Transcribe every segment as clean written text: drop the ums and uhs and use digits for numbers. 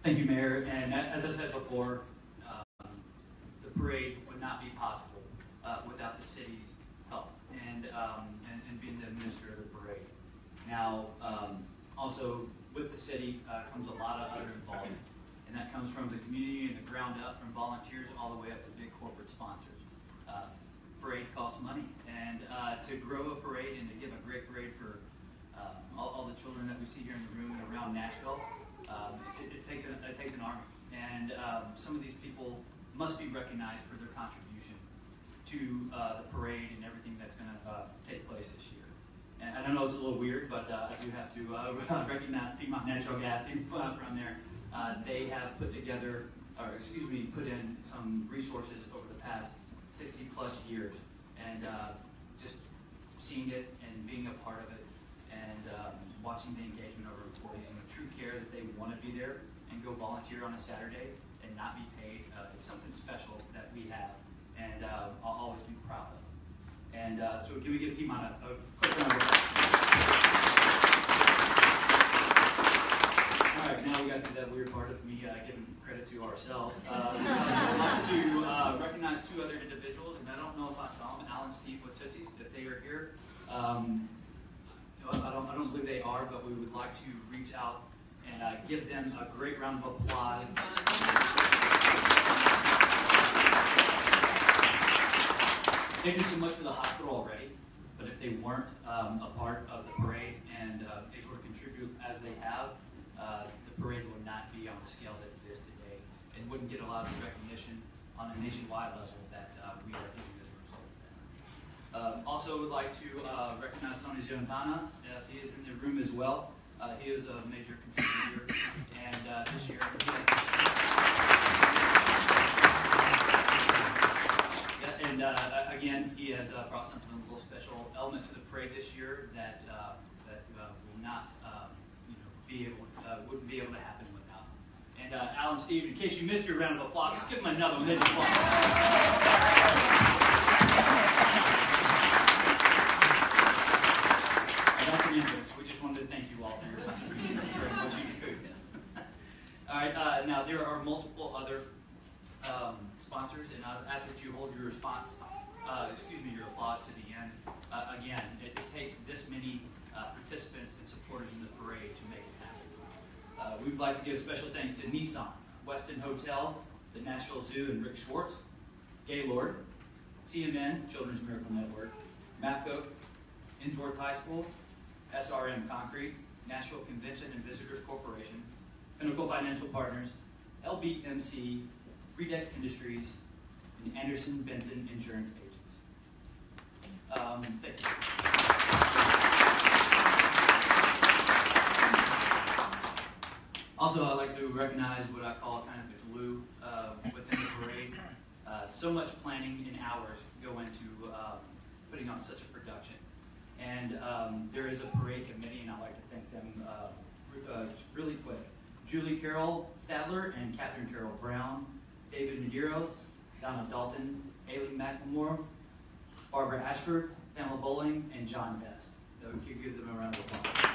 Thank you, Mayor. And as I said before, the parade would not be possible without the city's help and being the administrator of the parade. Now, also with the city comes a lot of other involvement, and that comes from the community and the ground up, from volunteers all the way up to big corporate sponsors. Parades cost money, and to grow a parade and to give a great parade for all the children that we see here in the room around Nashville, it takes an army, and some of these people must be recognized for their contribution to the parade and everything that's going to take place this year. And I know it's a little weird, but I do have to recognize Piedmont Natural Gas from there. They have put together, put in some resources over the past 60 plus years, and just seeing it and being a part of it, and watching the engagement of our employees and the true care that they want to be there and go volunteer on a Saturday and not be paid. It's something special that we have, and I'll always be proud of. And so can we give Piedmont a quick round of applause? All right, now we got to that weird part of me giving credit to ourselves. I'd like to recognize two other individuals, and I don't know if I saw them, Al and Steve with Tootsie's, if they are here. I don't believe they are, but we would like to reach out and give them a great round of applause. They do so much for the hospital already, but if they weren't a part of the parade and able to contribute as they have, the parade would not be on the scale that it is today, and wouldn't get a lot of recognition on a nationwide level that we are doing as a result of that. Also would like to recognize Tony Giantana. He is in the room as well. He is a major contributor, and this year again, he has brought something a little special element to the parade this year that will not wouldn't be able to happen without him. And Al and Steve, in case you missed your round of applause, let's give them another one. They just want that's an interest. We just wanted to thank you all for your contribution for what you do. All right, now there are multiple other sponsors, and I ask that you hold your response, your applause to the end. Again, it takes this many participants and supporters in the parade to make it happen. We'd like to give special thanks to Nissan, Westin Hotel, the Nashville Zoo, and Rick Schwartz, Gaylord, CMN, Children's Miracle Network, MAPCO, Innsworth High School, SRM Concrete, Nashville Convention and Visitors Corporation, Pinnacle Financial Partners, LBMC, Redex Industries, and Anderson Benson Insurance Agents. Thank you. Also, I'd like to recognize what I call kind of the glue within the parade. So much planning and hours go into putting on such a production. And there is a parade committee, and I'd like to thank them really quick. Julie Carroll Stadler and Catherine Carroll Brown, David Medeiros, Donna Dalton, Aileen McLemore, Barbara Ashford, Pamela Bowling, and John Best. So we could give them a round of applause.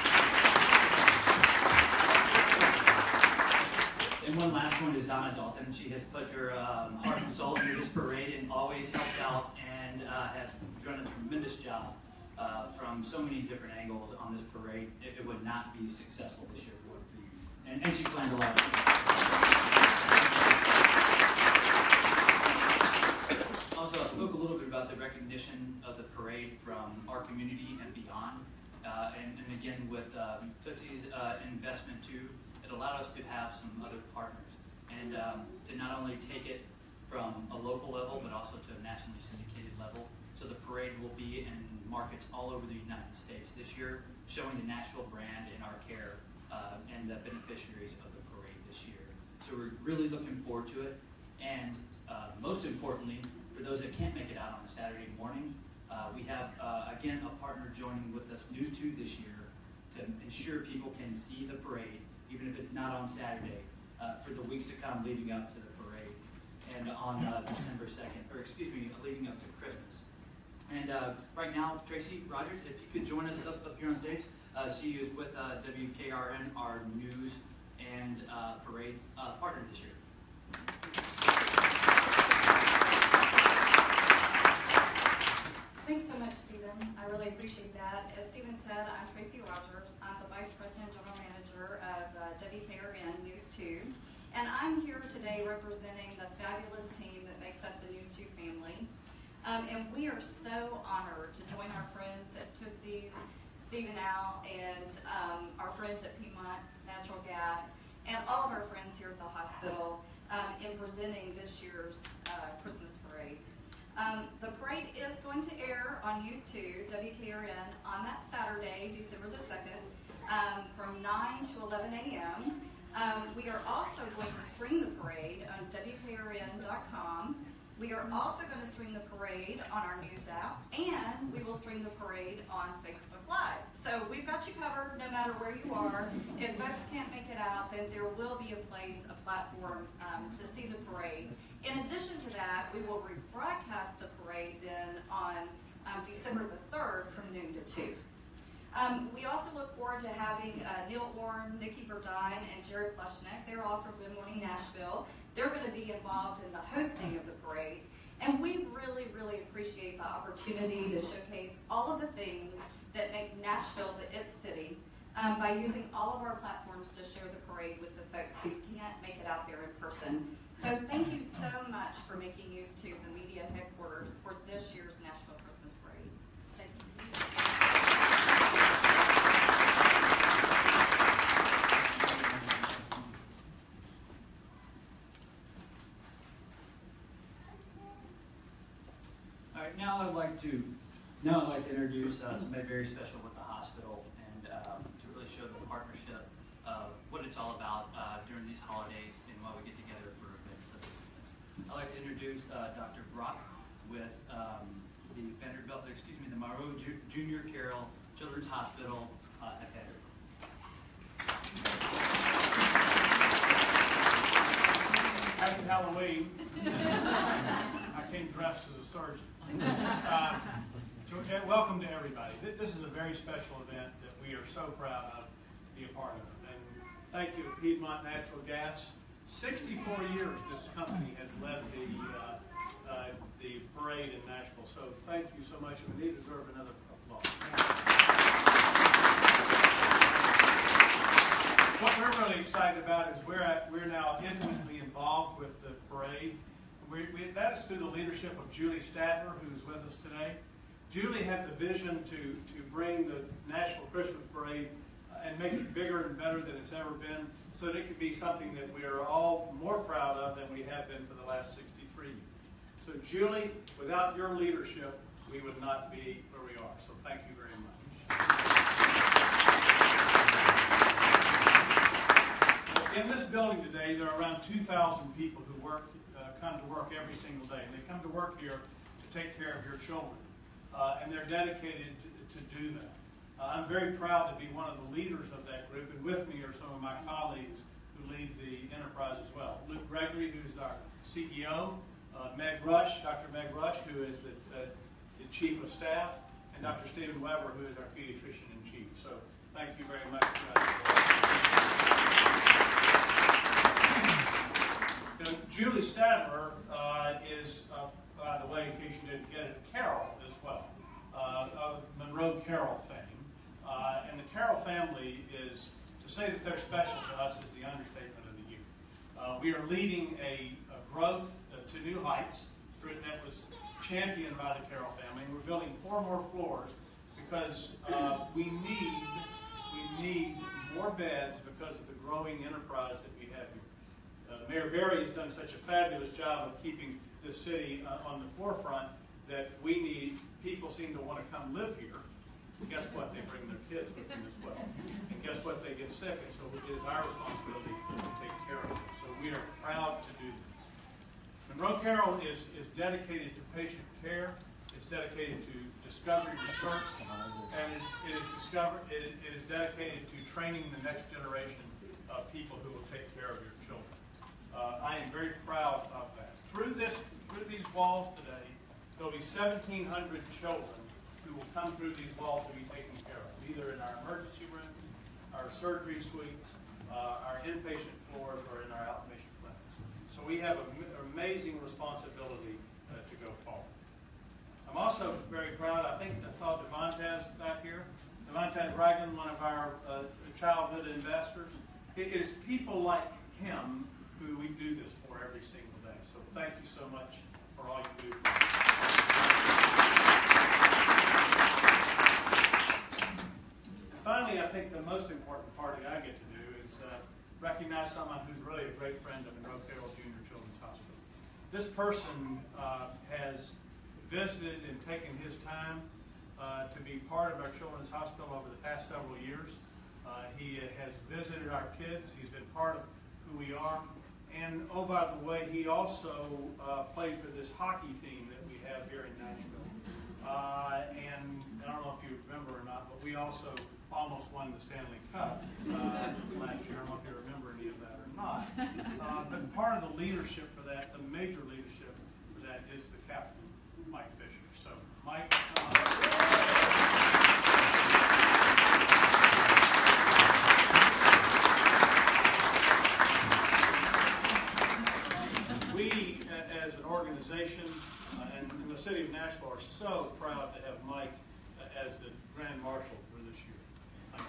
And one last one is Donna Dalton. She has put her heart and soul into this parade and always helps out and has done a tremendous job from so many different angles on this parade. It would not be successful this year for you. And she planned a lot of things. Also, I spoke a little bit about the recognition of the parade from our community and beyond. And again, with Tootsie's investment too, it allowed us to have some other partners. And to not only take it from a local level, but also to a nationally syndicated level. So the parade will be in markets all over the United States this year, showing the Nashville brand and our care and the beneficiaries of the parade this year. So we're really looking forward to it. And most importantly, for those that can't make it out on a Saturday morning, we have, again, a partner joining with us, News 2 this year, to ensure people can see the parade, even if it's not on Saturday, for the weeks to come leading up to the parade. And on December 2nd, leading up to Christmas. And right now, Tracy Rogers, if you could join us up here on stage. She is with WKRN, our news and Parade's partner this year. Thanks so much, Stephen. I really appreciate that. As Stephen said, I'm Tracy Rogers. I'm the Vice President General Manager of WKRN News 2. And I'm here today representing the fabulous team that makes up the News 2 family. And we are so honored to join our friends at Tootsie's, Stephen Al, and our friends at Piedmont Natural Gas, and all of our friends here at the hospital in presenting this year's Christmas parade. The parade is going to air on News 2, WKRN, on that Saturday, December the 2nd, from 9 to 11 a.m. We are also going to stream the parade on WKRN.com. We are also going to stream the parade on our news app, and we will stream the parade on Facebook Live. So we've got you covered no matter where you are. If folks can't make it out, then there will be a place, a platform to see the parade. In addition to that, we will rebroadcast the parade then on December the 3rd from noon to 2. We also look forward to having Neil Orr, Nikki Burdine, and Jerry Plushnick. They're all from Good Morning Nashville. They're going to be involved in the hosting of the parade. And we really, really appreciate the opportunity to showcase all of the things that make Nashville the it city by using all of our platforms to share the parade with the folks who can't make it out there in person. So thank you so much for making News 2 the media headquarters for this year's Nashville Christmas Parade. Thank you. Now I'd like to introduce somebody very special with the hospital and to really show the partnership of what it's all about during these holidays and why we get together for events such as this. I'd like to introduce Dr. Brock with the Monroe Junior Carroll Children's Hospital at Vanderbilt. Happy Halloween. I came dressed as a surgeon. Welcome to everybody. This is a very special event that we are so proud of to be a part of. And thank you to Piedmont Natural Gas. 64 years this company has led the parade in Nashville. So thank you so much, and we deserve another applause. What we're really excited about is we're now intimately involved with the parade. That is through the leadership of Julie Stadler, who's with us today. Julie had the vision to bring the Nashville Christmas Parade and make it bigger and better than it's ever been, so that it could be something that we are all more proud of than we have been for the last 63 years. So Julie, without your leadership, we would not be where we are. So thank you very much. In this building today, there are around 2,000 people who come to work every single day. And they come to work here to take care of your children. And they're dedicated to do that. I'm very proud to be one of the leaders of that group, and with me are some of my colleagues who lead the enterprise as well. Luke Gregory, who's our CEO, Meg Rush, Dr. Meg Rush, who is the Chief of Staff, and Dr. Stephen Weber, who is our Pediatrician-in-Chief. So thank you very much. Julie Stadler is, by the way, in case you didn't get it, Carroll as well, of Monroe Carroll fame. And the Carroll family is, to say that they're special to us is the understatement of the year. We are leading a growth to new heights that was championed by the Carroll family. And we're building 4 more floors because we need more beds because of the growing enterprise that we have here. Mayor Berry has done such a fabulous job of keeping this city on the forefront that we need. People seem to want to come live here. Guess what? They bring their kids with them as well. And guess what? They get sick, and so it is our responsibility to take care of them. So we are proud to do this. Monroe Carroll is dedicated to patient care. It's dedicated to discovery research, and it is dedicated to training the next generation of people who will take care of your children. I am very proud of that. Through these walls today, there will be 1,700 children who will come through these walls to be taken care of, either in our emergency room, our surgery suites, our inpatient floors are in our outpatient clinics. So we have an amazing responsibility to go forward. I'm also very proud, I think I saw Devontae back here. Devontae Reagan, one of our childhood investors. It is people like him who we do this for every single day. So thank you so much for all you do. And finally, I think the most important part that I get to do is recognize someone who's really a great friend of Monroe Carroll Jr. Children's Hospital. This person has visited and taken his time to be part of our Children's Hospital over the past several years. He has visited our kids. He's been part of who we are. And, oh, by the way, he also played for this hockey team that we have here in Nashville. And I don't know if you remember or not, but we also almost won the Stanley Cup last year. I don't know if you remember any of that or not. But part of the leadership for that, the major leadership for that, is the captain, Mike Fisher. So, Mike. We, as an organization, and the city of Nashville, are so proud to have Mike as the Grand Marshal for this year. It's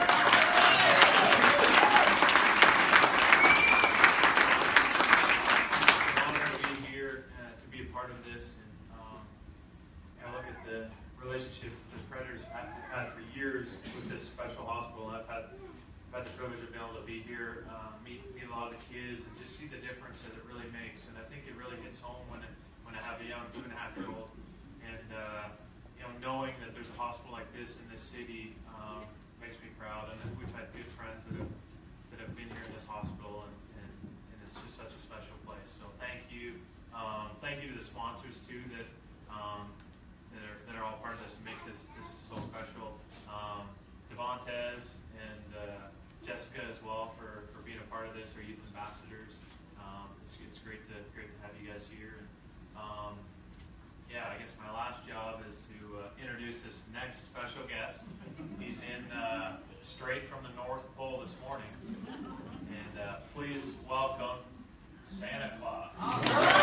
an honor to be here, to be a part of this, and I look at the relationship the Predators have had for years with this special hospital. I've had the privilege of being able to be here, meet a lot of the kids, and just see the difference that it really makes. And I think it really hits home when I have a young 2.5-year-old, and knowing that there's a hospital like this in this city makes me proud. And we've had good friends that have been here in this hospital, and it's just such a special place. So thank you to the sponsors too that are all part of this and make this so special. Devontae and Jessica as well for being a part of this, our youth ambassadors. It's great to have you guys here. And yeah, I guess my last job is to introduce this next special guest. He's in straight from the North Pole this morning, and please welcome Santa Claus.